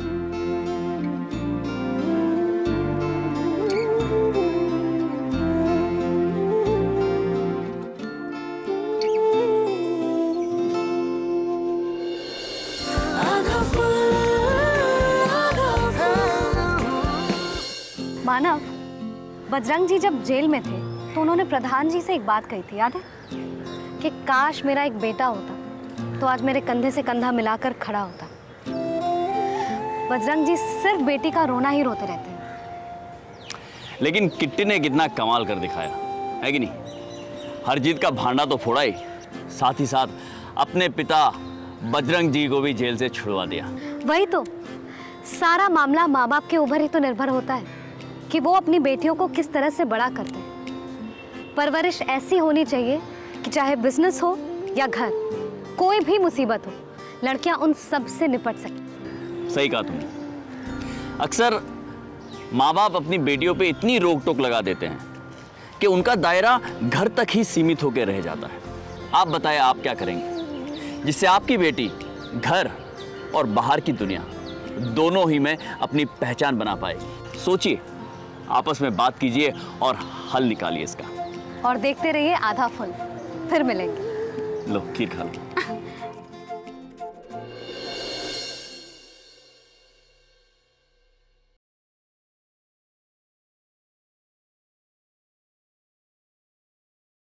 S: मानव, बजरंग जी जब जेल में थे तो उन्होंने प्रधान जी से एक बात कही थी, याद है? कि काश मेरा एक बेटा होता तो आज मेरे कंधे से कंधा मिलाकर खड़ा होता। बजरंग जी सिर्फ बेटी का रोना ही रोते रहते हैं।
B: लेकिन किट्टी ने कितना कमाल कर दिखाया है कि नहीं? हरजीत का भांडा तो फोड़ा ही, साथ ही साथ अपने पिता बजरंग जी को भी जेल से छुड़वा दिया।
S: वही तो, सारा मामला माँ बाप के ऊपर ही तो निर्भर होता है कि वो अपनी बेटियों को किस तरह से बड़ा करते हैं। परवरिश ऐसी होनी चाहिए कि चाहे बिजनेस हो या घर, कोई भी मुसीबत हो, लड़कियां उन सब से निपट सकें।
B: सही कहा तुमने। अक्सर माँ बाप अपनी बेटियों पे इतनी रोक टोक लगा देते हैं कि उनका दायरा घर तक ही सीमित होकर रह जाता है। आप बताएं, आप क्या करेंगे जिससे आपकी बेटी घर और बाहर की दुनिया दोनों ही में अपनी पहचान बना पाएगी? सोचिए, आपस में बात कीजिए और हल निकालिए इसका।
S: और देखते रहिए आधा फल। फिर मिलेंगे।
B: लो, खीर खा लो।